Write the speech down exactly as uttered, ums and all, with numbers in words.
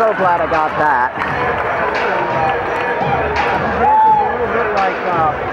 so glad I got that. This is a little bit like uh,